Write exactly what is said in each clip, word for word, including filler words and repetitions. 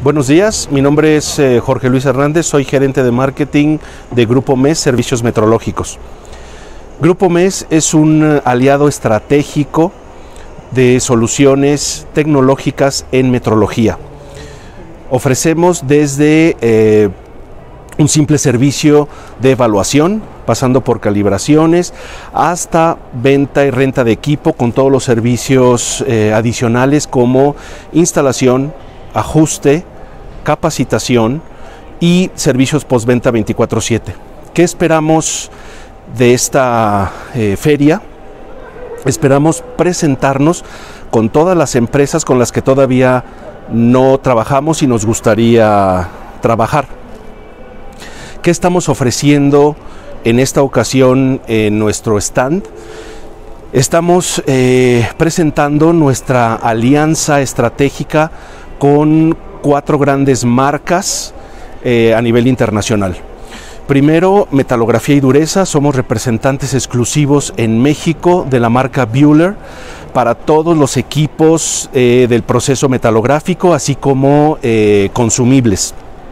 Buenos días, mi nombre es eh, Jorge Luis Hernández, soy gerente de marketing de Grupo M E S Servicios Metrológicos. Grupo M E S es un aliado estratégico de soluciones tecnológicas en metrología. Ofrecemos desde eh, un simple servicio de evaluación, pasando por calibraciones, hasta venta y renta de equipo con todos los servicios eh, adicionales como instalación, ajuste, capacitación y servicios postventa veinticuatro siete. ¿Qué esperamos de esta eh, feria? Esperamos presentarnos con todas las empresas con las que todavía no trabajamos y nos gustaría trabajar. ¿Qué estamos ofreciendo en esta ocasión en nuestro stand? Estamos eh, presentando nuestra alianza estratégica con cuatro grandes marcas eh, a nivel internacional. Primero, metalografía y dureza. Somos representantes exclusivos en México de la marca Bühler para todos los equipos eh, del proceso metalográfico, así como eh, consumibles.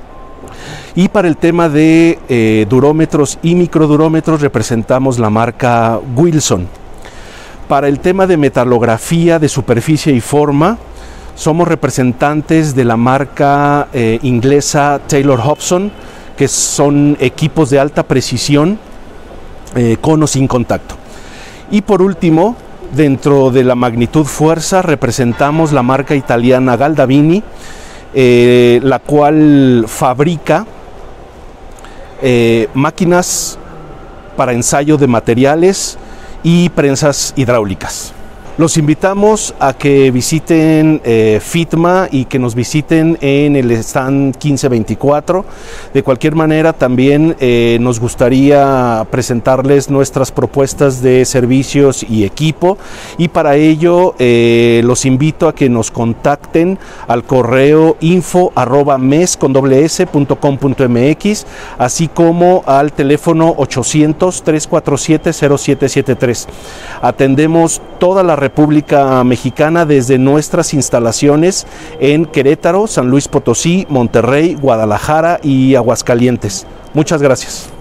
Y para el tema de eh, durómetros y microdurómetros representamos la marca Wilson. Para el tema de metalografía de superficie y forma, somos representantes de la marca eh, inglesa Taylor Hobson, que son equipos de alta precisión eh, con o sin contacto. Y por último, dentro de la magnitud fuerza, representamos la marca italiana Galdavini, eh, la cual fabrica eh, máquinas para ensayo de materiales y prensas hidráulicas. Los invitamos a que visiten eh, FITMA y que nos visiten en el stand quince veinticuatro. De cualquier manera, también eh, nos gustaría presentarles nuestras propuestas de servicios y equipo, y para ello eh, los invito a que nos contacten al correo info arroba mes con doble s punto com punto mx, así como al teléfono ochocientos, tres cuatro siete, cero siete siete tres. Atendemos toda la República Mexicana desde nuestras instalaciones en Querétaro, San Luis Potosí, Monterrey, Guadalajara y Aguascalientes. Muchas gracias.